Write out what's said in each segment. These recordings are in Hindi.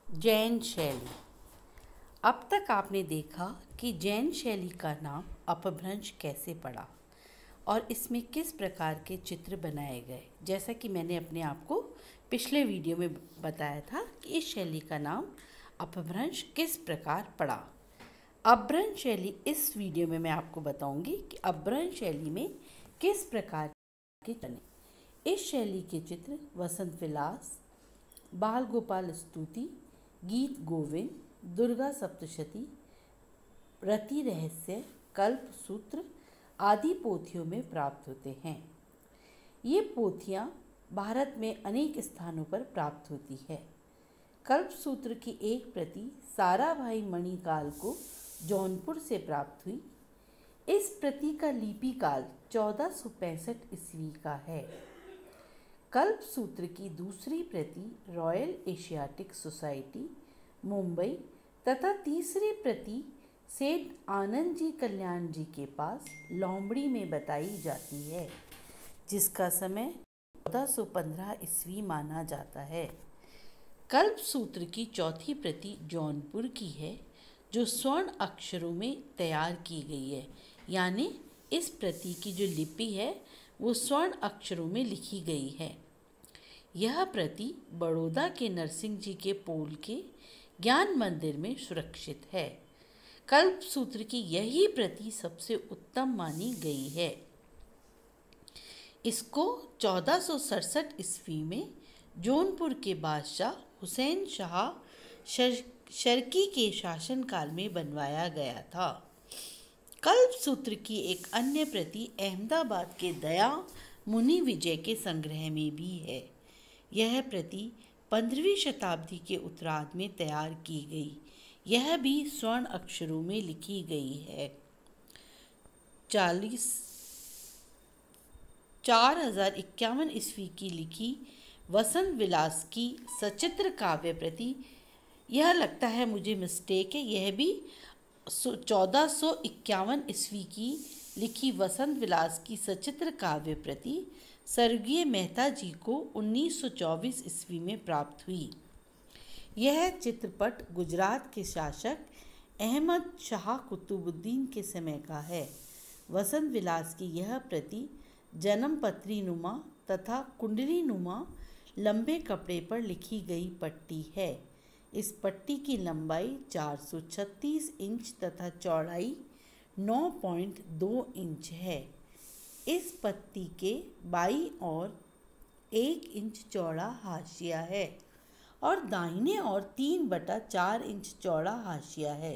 जैन शैली। अब तक आपने देखा कि जैन शैली का नाम अपभ्रंश कैसे पड़ा और इसमें किस प्रकार के चित्र बनाए गए। जैसा कि मैंने अपने आप को पिछले वीडियो में बताया था कि इस शैली का नाम अपभ्रंश किस प्रकार पड़ा। अपभ्रंश शैली, इस वीडियो में मैं आपको बताऊंगी कि अपभ्रंश शैली में किस प्रकार के बने। इस शैली के चित्र वसंत विलास, बाल गोपाल स्तुति, गीत गोविंद, दुर्गा सप्तशती, रति रहस्य, कल्प सूत्र आदि पोथियों में प्राप्त होते हैं। ये पोथियाँ भारत में अनेक स्थानों पर प्राप्त होती है। कल्प सूत्र की एक प्रति साराभाई मणिकाल को जौनपुर से प्राप्त हुई। इस प्रति का लिपि काल 1465 ईस्वी का है। कल्प सूत्र की दूसरी प्रति रॉयल एशियाटिक सोसाइटी, मुंबई तथा तीसरी प्रति सेठ आनंद जी कल्याण जी के पास लोमड़ी में बताई जाती है, जिसका समय 1415 ईस्वी माना जाता है। कल्प सूत्र की चौथी प्रति जौनपुर की है, जो स्वर्ण अक्षरों में तैयार की गई है। यानी इस प्रति की जो लिपि है वो स्वर्ण अक्षरों में लिखी गई है। यह प्रति बड़ौदा के नरसिंह जी के पोल के ज्ञान मंदिर में सुरक्षित है। कल्प सूत्र की यही प्रति सबसे उत्तम मानी गई है। इसको 1467 ईस्वी में जौनपुर के बादशाह हुसैन शाह शर्की के शासनकाल में बनवाया गया था। कल्प सूत्र की एक अन्य प्रति अहमदाबाद के दया मुनि विजय के संग्रह में भी है। यह प्रति 15वीं शताब्दी के उत्तरार्ध में तैयार की गई। यह भी स्वर्ण अक्षरों में लिखी गई है। 4051 ईस्वी की लिखी वसंत विलास की सचित्र काव्य प्रति, यह लगता है मुझे मिस्टेक है, यह भी 1451 ईस्वी की लिखी वसंत विलास की सचित्र काव्य प्रति स्वर्गीय मेहता जी को 1924 ईस्वी में प्राप्त हुई। यह चित्रपट गुजरात के शासक अहमद शाह कुतुबुद्दीन के समय का है। वसंत विलास की यह प्रति जन्मपत्री नुमा तथा कुंडली नुमा लंबे कपड़े पर लिखी गई पट्टी है। इस पट्टी की लंबाई 436 इंच तथा चौड़ाई 9.2 इंच है। इस पट्टी के बाईं ओर 1 इंच चौड़ा हाशिया है और दाहिने ओर 3/4 इंच चौड़ा हाशिया है।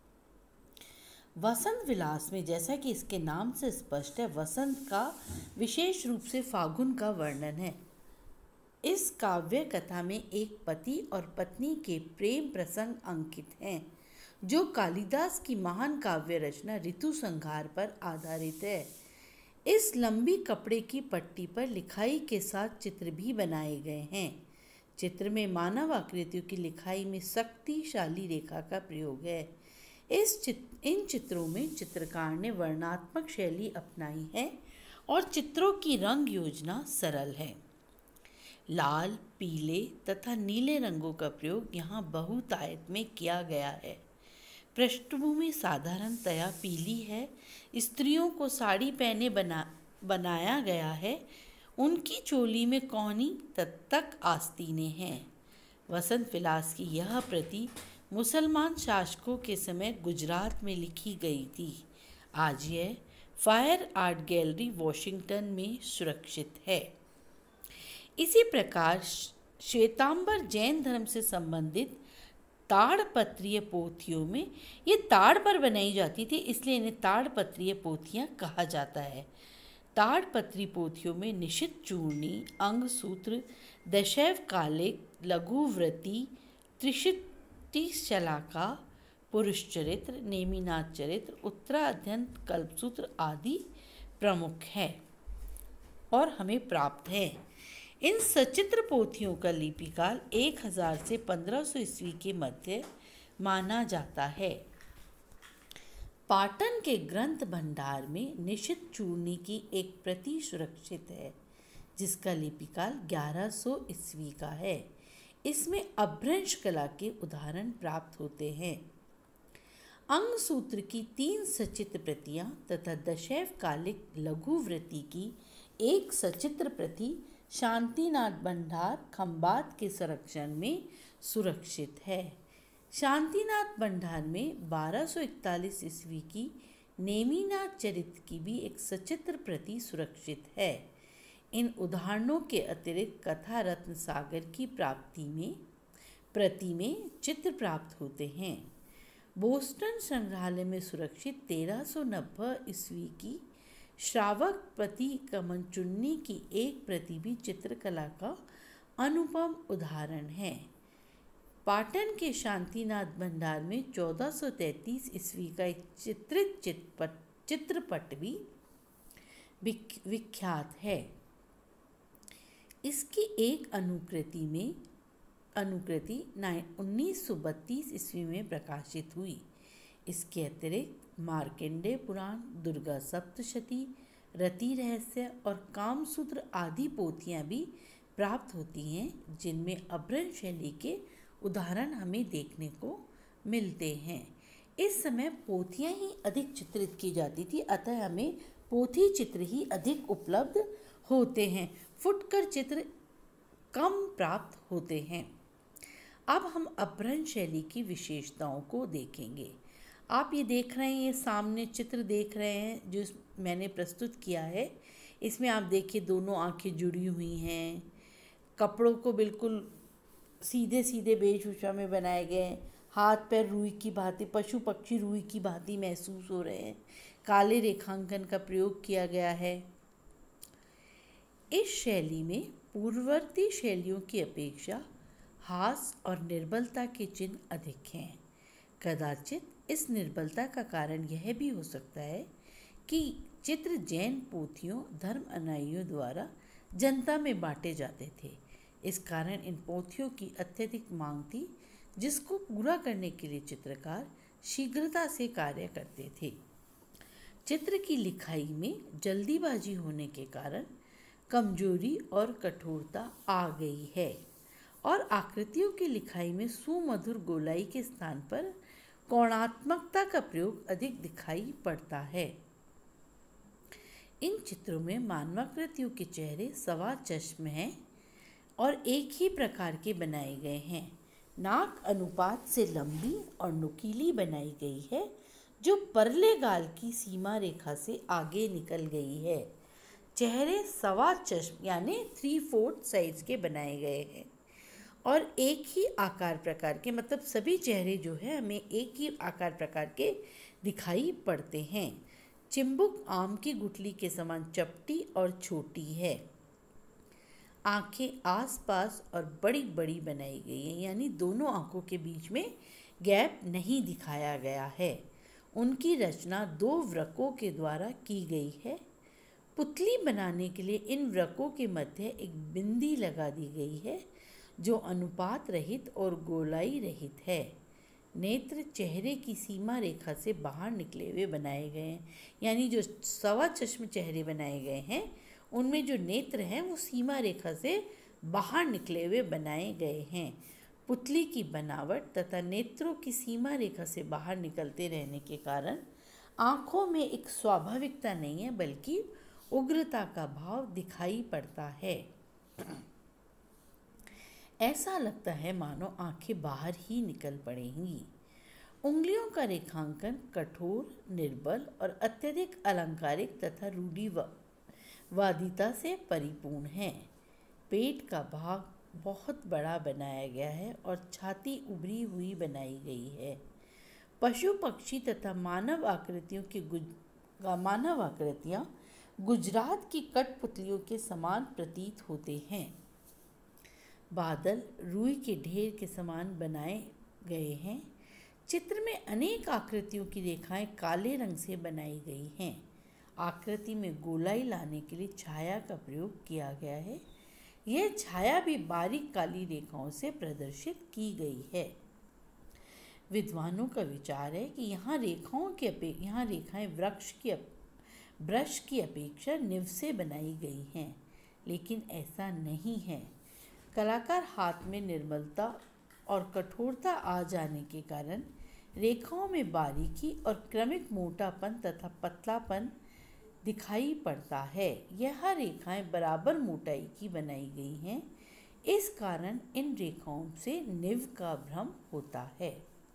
वसंत विलास में, जैसा कि इसके नाम से स्पष्ट है, वसंत का विशेष रूप से फागुन का वर्णन है। इस काव्य कथा में एक पति और पत्नी के प्रेम प्रसंग अंकित हैं, जो कालिदास की महान काव्य रचना ऋतु संहार पर आधारित है। इस लंबी कपड़े की पट्टी पर लिखाई के साथ चित्र भी बनाए गए हैं। चित्र में मानव आकृतियों की लिखाई में शक्तिशाली रेखा का प्रयोग है। इन चित्रों में चित्रकार ने वर्णनात्मक शैली अपनाई है और चित्रों की रंग योजना सरल है। लाल, पीले तथा नीले रंगों का प्रयोग यहाँ बहुतायत में किया गया है। पृष्ठभूमि साधारणतया पीली है। स्त्रियों को साड़ी पहने बनाया गया है। उनकी चोली में कौनी तक आस्तीनें हैं। वसंत विलास की यह प्रति मुसलमान शासकों के समय गुजरात में लिखी गई थी। आज यह फायर आर्ट गैलरी वाशिंगटन में सुरक्षित है। इसी प्रकार श्वेतांबर जैन धर्म से संबंधित ताड़पत्रीय पोथियों में, ये ताड़ पर बनाई जाती थी, इसलिए इन्हें ताड़पत्रीय पोथियाँ कहा जाता है। ताड़पत्री पोथियों में निशित चूर्णी, अंग सूत्र, दशैव कालिक, लघुव्रती, त्रिशिति शलाका, पुरुष चरित्र, नेमिनाथ चरित्र, उत्तराद्यंत कल्पसूत्र आदि प्रमुख हैं और हमें प्राप्त है। इन सचित्र पोथियों का लिपिकाल 1000 से 1500 ईस्वी के मध्य माना जाता है। पाटन के ग्रंथ भंडार में निशित चूर्णी की एक प्रति सुरक्षित है, जिसका लिपिकाल 1100 ईस्वी का है। इसमें अभ्रंश कला के उदाहरण प्राप्त होते हैं। अंग सूत्र की 3 सचित्र प्रतियां तथा दशैव कालिक लघुवृत्ति की एक सचित्र प्रति शांतिनाथ भंडार खंबात के संरक्षण में सुरक्षित है। शांतिनाथ भंडार में 1241 ईस्वी की नेमिनाथ चरित्र की भी एक सचित्र प्रति सुरक्षित है। इन उदाहरणों के अतिरिक्त कथा रत्न सागर की प्रति में चित्र प्राप्त होते हैं। बोस्टन संग्रहालय में सुरक्षित 1390 ईस्वी की श्रावक प्रति कमन चुन्नी की एक प्रति भी चित्रकला का अनुपम उदाहरण है। पाटन के शांतिनाथ भंडार में 1433 ईस्वी का एक चित्रित चित्रपट भी विख्यात है। इसकी एक अनुकृति 1932 ईस्वी में प्रकाशित हुई। इसके अतिरिक्त मार्कंडेय पुराण, दुर्गा सप्तशती, रति रहस्य और कामसूत्र आदि पोथियां भी प्राप्त होती हैं, जिनमें अभ्रंश शैली के उदाहरण हमें देखने को मिलते हैं। इस समय पोथियां ही अधिक चित्रित की जाती थी, अतः हमें पोथी चित्र ही अधिक उपलब्ध होते हैं, फुटकर चित्र कम प्राप्त होते हैं। अब हम अभ्रंश शैली की विशेषताओं को देखेंगे। आप ये देख रहे हैं, ये सामने चित्र देख रहे हैं जो मैंने प्रस्तुत किया है। इसमें आप देखिए दोनों आंखें जुड़ी हुई हैं, कपड़ों को बिल्कुल सीधे सीधे वेशभूषा में बनाए गए हैं, हाथ पैर रुई की भांति, पशु पक्षी रुई की भांति महसूस हो रहे हैं, काले रेखांकन का प्रयोग किया गया है। इस शैली में पूर्ववर्ती शैलियों की अपेक्षा हास और निर्बलता के चिन्ह अधिक हैं। कदाचित इस निर्बलता का कारण यह भी हो सकता है कि चित्र जैन पोथियों धर्म अनुयायियों द्वारा जनता में बांटे जाते थे। इस कारण इन पोथियों की अत्यधिक मांग थी, जिसको पूरा करने के लिए चित्रकार शीघ्रता से कार्य करते थे। चित्र की लिखाई में जल्दीबाजी होने के कारण कमजोरी और कठोरता आ गई है और आकृतियों की लिखाई में सुमधुर गोलाई के स्थान पर कोणात्मकता का प्रयोग अधिक दिखाई पड़ता है। इन चित्रों में मानवाकृतियों के चेहरे सवा चश्म हैं और एक ही प्रकार के बनाए गए हैं। नाक अनुपात से लंबी और नुकीली बनाई गई है, जो परले गाल की सीमा रेखा से आगे निकल गई है। चेहरे सवा चश्म यानी 3/4 साइज के बनाए गए हैं और एक ही आकार प्रकार के, मतलब सभी चेहरे जो है हमें एक ही आकार प्रकार के दिखाई पड़ते हैं। चिंबुक आम की गुठली के समान चपटी और छोटी है। आंखें आसपास और बड़ी बड़ी बनाई गई हैं, यानी दोनों आंखों के बीच में गैप नहीं दिखाया गया है। उनकी रचना 2 वृक्कों के द्वारा की गई है। पुतली बनाने के लिए इन वृक्कों के मध्य एक बिंदी लगा दी गई है, जो अनुपात रहित और गोलाई रहित है। नेत्र चेहरे की सीमा रेखा से बाहर निकले हुए बनाए गए हैं, यानी जो सवा चश्म चेहरे बनाए गए हैं उनमें जो नेत्र हैं वो सीमा रेखा से बाहर निकले हुए बनाए गए हैं। पुतली की बनावट तथा नेत्रों की सीमा रेखा से बाहर निकलते रहने के कारण आँखों में एक स्वाभाविकता नहीं है, बल्कि उग्रता का भाव दिखाई पड़ता है। ऐसा लगता है मानो आंखें बाहर ही निकल पड़ेंगी। उंगलियों का रेखांकन कठोर, निर्बल और अत्यधिक अलंकारिक तथा रूढ़िवादिता से परिपूर्ण है। पेट का भाग बहुत बड़ा बनाया गया है और छाती उभरी हुई बनाई गई है। पशु पक्षी तथा मानव आकृतियाँ गुजरात की कठपुतलियों के समान प्रतीत होते हैं। बादल रुई के ढेर के समान बनाए गए हैं। चित्र में अनेक आकृतियों की रेखाएं काले रंग से बनाई गई हैं। आकृति में गोलाई लाने के लिए छाया का प्रयोग किया गया है। यह छाया भी बारीक काली रेखाओं से प्रदर्शित की गई है। विद्वानों का विचार है कि यहाँ रेखाएं ब्रश की अपेक्षा निव से बनाई गई हैं, लेकिन ऐसा नहीं है। कलाकार हाथ में निर्मलता और कठोरता आ जाने के कारण रेखाओं में बारीकी और क्रमिक मोटापन तथा पतलापन दिखाई पड़ता है। यह रेखाएं बराबर मोटाई की बनाई गई हैं, इस कारण इन रेखाओं से निव का भ्रम होता है।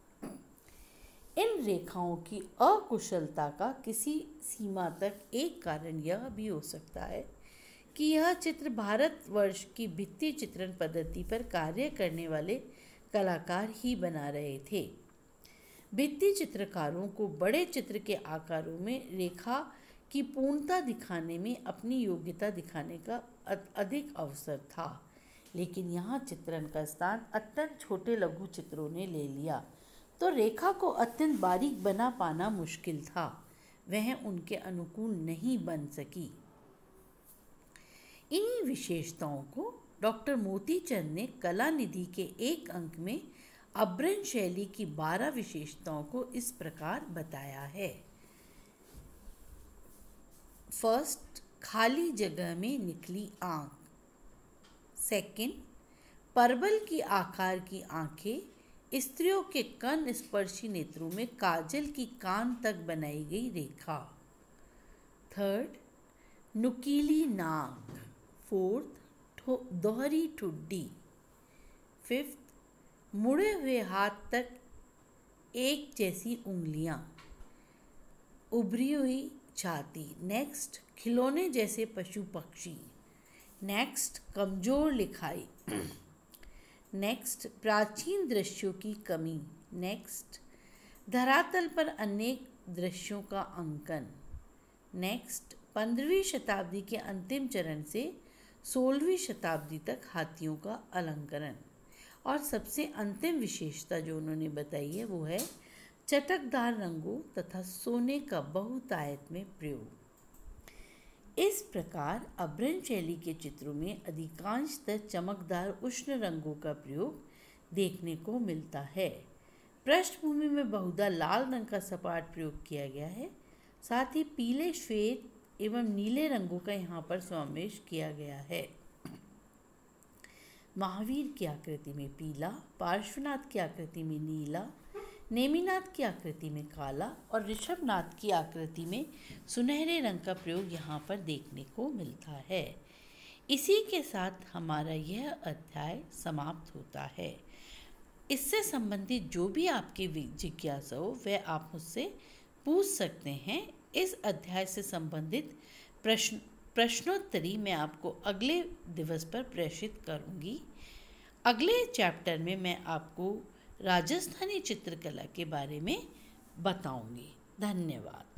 इन रेखाओं की अकुशलता का किसी सीमा तक एक कारण यह भी हो सकता है कि यह चित्र भारतवर्ष की भित्ति चित्रण पद्धति पर कार्य करने वाले कलाकार ही बना रहे थे। भित्ति चित्रकारों को बड़े चित्र के आकारों में रेखा की पूर्णता दिखाने में अपनी योग्यता दिखाने का अधिक अवसर था, लेकिन यहाँ चित्रण का स्थान अत्यंत छोटे लघु चित्रों ने ले लिया, तो रेखा को अत्यंत बारीक बना पाना मुश्किल था। वह उनके अनुकूल नहीं बन सकी। इन्हीं विशेषताओं को डॉक्टर मोतीचंद ने कला निधि के एक अंक में अभ्रंश शैली की 12 विशेषताओं को इस प्रकार बताया है। फर्स्ट, खाली जगह में निकली आंख। सेकंड, परवल की आकार की आंखें, स्त्रियों के कर्ण स्पर्शी नेत्रों में काजल की कान तक बनाई गई रेखा। थर्ड, नुकीली नाक। फोर्थ, दोहरी ठुड्डी। फिफ्थ, मुड़े हुए हाथ तक एक जैसी उंगलियां, उभरी हुई छाती। नेक्स्ट, खिलौने जैसे पशु पक्षी। नेक्स्ट, कमजोर लिखाई। नेक्स्ट, प्राचीन दृश्यों की कमी। नेक्स्ट, धरातल पर अनेक दृश्यों का अंकन। नेक्स्ट, 15वीं शताब्दी के अंतिम चरण से 16वीं शताब्दी तक हाथियों का अलंकरण। और सबसे अंतिम विशेषता जो उन्होंने बताई है वो है चटकदार रंगों तथा सोने का बहुतायत में प्रयोग। इस प्रकार अभ्रंश शैली के चित्रों में अधिकांशतः चमकदार उष्ण रंगों का प्रयोग देखने को मिलता है। पृष्ठभूमि में बहुधा लाल रंग का सपाट प्रयोग किया गया है, साथ ही पीले, श्वेत एवं नीले रंगों का यहाँ पर समावेश किया गया है। महावीर की आकृति में पीला, पार्श्वनाथ की आकृति में नीला, नेमिनाथ की आकृति में काला और ऋषभनाथ की आकृति में सुनहरे रंग का प्रयोग यहाँ पर देखने को मिलता है। इसी के साथ हमारा यह अध्याय समाप्त होता है। इससे संबंधित जो भी आपकी जिज्ञासा हो वह आप मुझसे पूछ सकते हैं। इस अध्याय से संबंधित प्रश्नोत्तरी मैं आपको अगले दिवस पर प्रेषित करूंगी। अगले चैप्टर में मैं आपको राजस्थानी चित्रकला के बारे में बताऊंगी। धन्यवाद।